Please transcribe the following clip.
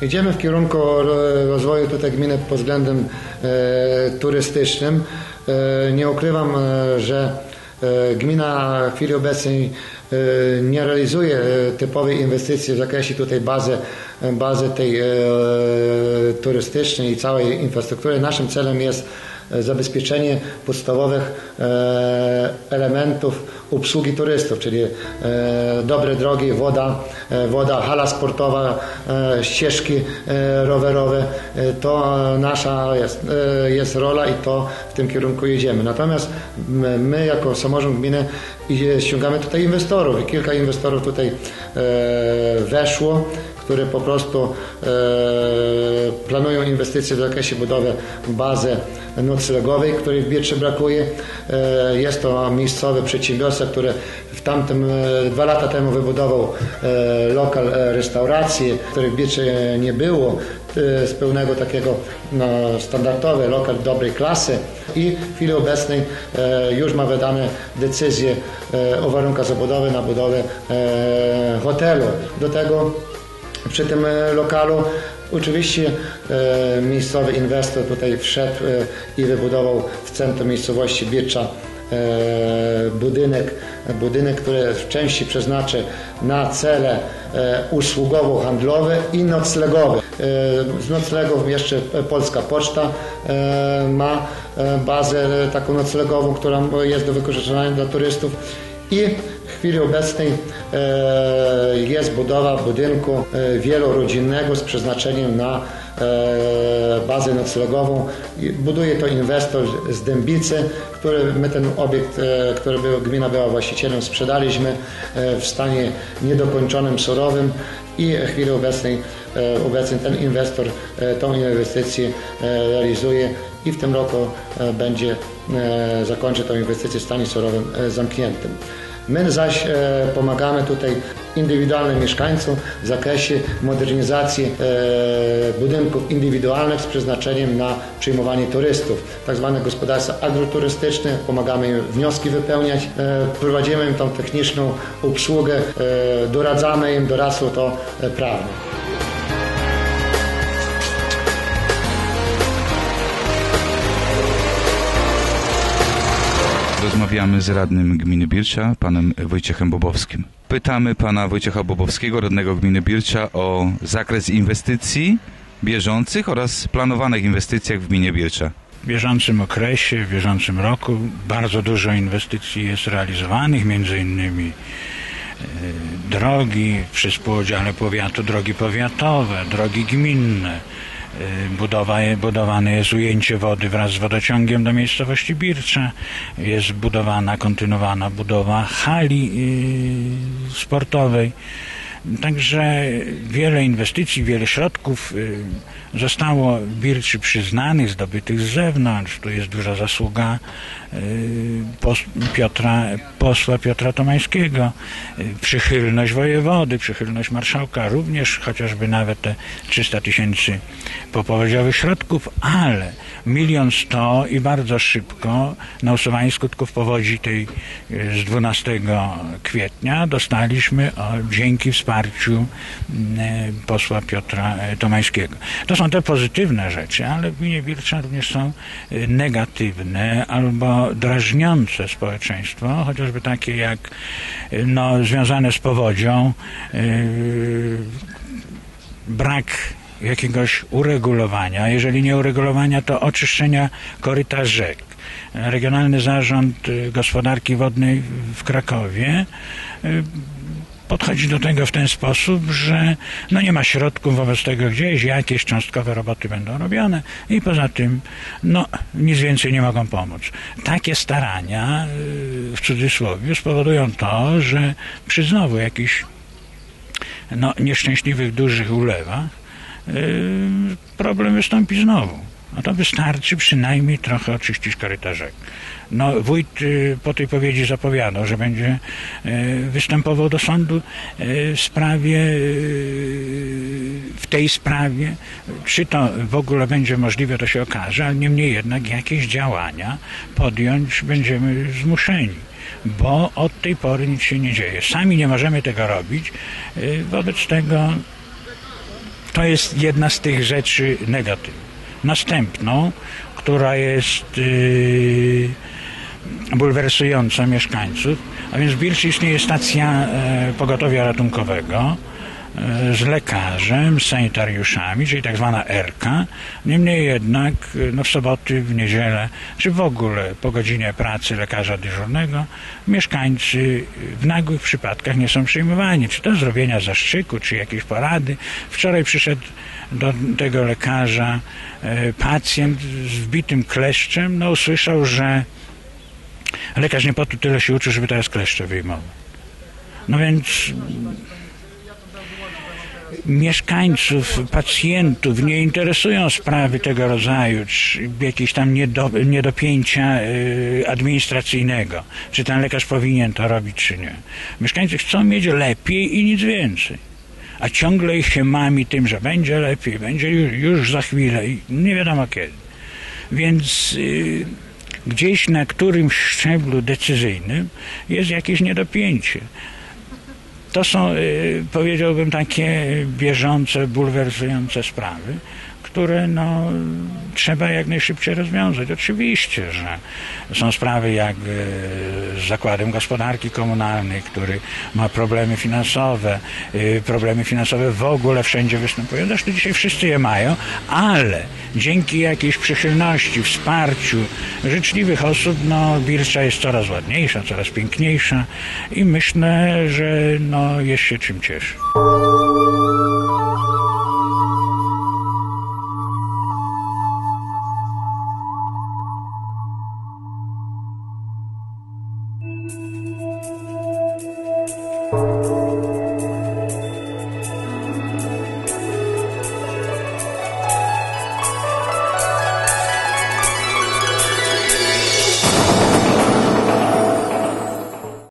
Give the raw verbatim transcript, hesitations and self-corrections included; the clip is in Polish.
Idziemy w kierunku rozwoju tutaj gminy pod względem e, turystycznym. E, nie ukrywam, e, że e, gmina w chwili obecnej e, nie realizuje typowej inwestycji w zakresie tutaj bazy, bazy tej e, turystycznej i całej infrastruktury. Naszym celem jest zabezpieczenie podstawowych e, elementów obsługi turystów, czyli e, dobre drogi, woda, e, woda, hala sportowa, e, ścieżki e, rowerowe. E, to nasza jest, e, jest rola i to w tym kierunku jedziemy. Natomiast my, my jako samorząd gminy ściągamy tutaj inwestorów i kilka inwestorów tutaj e, weszło, które po prostu e, planują inwestycje w zakresie budowy bazy noclegowej, której w Birczy brakuje. E, jest to miejscowy przedsiębiorca, który w tamtym e, dwa lata temu wybudował e, lokal e, restauracji, której w Birczy nie było, e, z pełnego takiego no, standardowy lokal dobrej klasy i w chwili obecnej e, już ma wydane decyzje e, o warunkach zabudowy na budowę e, hotelu. Do tego przy tym lokalu oczywiście e, miejscowy inwestor tutaj wszedł e, i wybudował w centrum miejscowości Bircza e, budynek, budynek, który w części przeznaczy na cele e, usługowo-handlowe i noclegowe. E, z noclegów jeszcze Polska Poczta e, ma e, bazę taką noclegową, która jest do wykorzystania dla turystów. I w chwili obecnej e, jest budowa budynku e, wielorodzinnego z przeznaczeniem na e, bazę noclegową. Buduje to inwestor z Dębicy, który my ten obiekt, e, który był, gmina była właścicielem, sprzedaliśmy e, w stanie niedokończonym, surowym i w chwili obecnej e, obecnie ten inwestor e, tą inwestycję e, realizuje i w tym roku e, będzie e, zakończy tę inwestycję w stanie surowym e, zamkniętym. My zaś e, pomagamy tutaj indywidualnym mieszkańcom w zakresie modernizacji e, budynków indywidualnych z przeznaczeniem na przyjmowanie turystów, tak zwane gospodarstwa agroturystyczne. Pomagamy im wnioski wypełniać, e, prowadzimy im tą techniczną obsługę, e, doradzamy im, doradztwo to e, prawne. Rozmawiamy z radnym gminy Bircza, panem Wojciechem Bobowskim. Pytamy pana Wojciecha Bobowskiego, radnego gminy Bircza, o zakres inwestycji bieżących oraz planowanych inwestycjach w gminie Bircza. W bieżącym okresie, w bieżącym roku bardzo dużo inwestycji jest realizowanych, między innymi e, drogi przy współudziale powiatu, drogi powiatowe, drogi gminne. Budowa, budowane jest ujęcie wody wraz z wodociągiem do miejscowości Bircza. Jest budowana, kontynuowana budowa hali yy, sportowej. Także wiele inwestycji, wiele środków yy, zostało w Birczy przyznanych, zdobytych z zewnątrz. Tu jest duża zasługa yy, pos, Piotra, posła Piotra Tomańskiego, yy, przychylność wojewody, przychylność marszałka również, chociażby nawet te trzysta tysięcy popowodziowych środków, ale milion sto i bardzo szybko na usuwanie skutków powodzi tej z dwunastego kwietnia dostaliśmy o, dzięki wsparciu e, posła Piotra Tomańskiego. To są te pozytywne rzeczy, ale w gminie Bircza również są negatywne albo drażniące społeczeństwo, chociażby takie jak no, związane z powodzią, e, brak jakiegoś uregulowania, jeżeli nie uregulowania, to oczyszczenia koryta rzek. Regionalny Zarząd Gospodarki Wodnej w Krakowie podchodzi do tego w ten sposób, że no nie ma środków, wobec tego gdzieś jakieś cząstkowe roboty będą robione i poza tym no nic więcej nie mogą pomóc. Takie starania w cudzysłowie spowodują to, że przy znowu jakichś no, nieszczęśliwych dużych ulewach problem wystąpi znowu. No to wystarczy przynajmniej trochę oczyścić koryta rzek. No, wójt po tej powiedzi zapowiadał, że będzie występował do sądu w sprawie, w tej sprawie. Czy to w ogóle będzie możliwe, to się okaże, ale niemniej jednak jakieś działania podjąć będziemy zmuszeni, bo od tej pory nic się nie dzieje. Sami nie możemy tego robić, wobec tego To jest jedna z tych rzeczy negatywnych. Następną, która jest yy, bulwersująca mieszkańców, a więc w Birczy istnieje stacja e, pogotowia ratunkowego e, z lekarzem, z sanitariuszami, czyli tak zwana erka. Niemniej jednak no w soboty, w niedzielę, czy w ogóle po godzinie pracy lekarza dyżurnego mieszkańcy w nagłych przypadkach nie są przyjmowani, czy to zrobienia zastrzyku, czy jakieś porady. Wczoraj przyszedł do tego lekarza e, pacjent z wbitym kleszczem, no usłyszał, że lekarz nie po to tyle się uczy, żeby teraz kleszcze wyjmował. No więc mieszkańców, pacjentów nie interesują sprawy tego rodzaju, czy jakieś tam niedo, niedopięcia y, administracyjnego, czy ten lekarz powinien to robić, czy nie. Mieszkańcy chcą mieć lepiej i nic więcej. A ciągle ich się mami tym, że będzie lepiej, będzie już, już za chwilę i nie wiadomo kiedy. Więc y, gdzieś na którymś szczeblu decyzyjnym jest jakieś niedopięcie. To są, powiedziałbym, takie bieżące, bulwersujące sprawy, które no, trzeba jak najszybciej rozwiązać. Oczywiście, że są sprawy jak z Zakładem Gospodarki Komunalnej, który ma problemy finansowe, problemy finansowe w ogóle wszędzie występują. Zresztą dzisiaj wszyscy je mają, ale dzięki jakiejś przychylności, wsparciu życzliwych osób, no Bircza jest coraz ładniejsza, coraz piękniejsza i myślę, że no, jest się czym cieszy.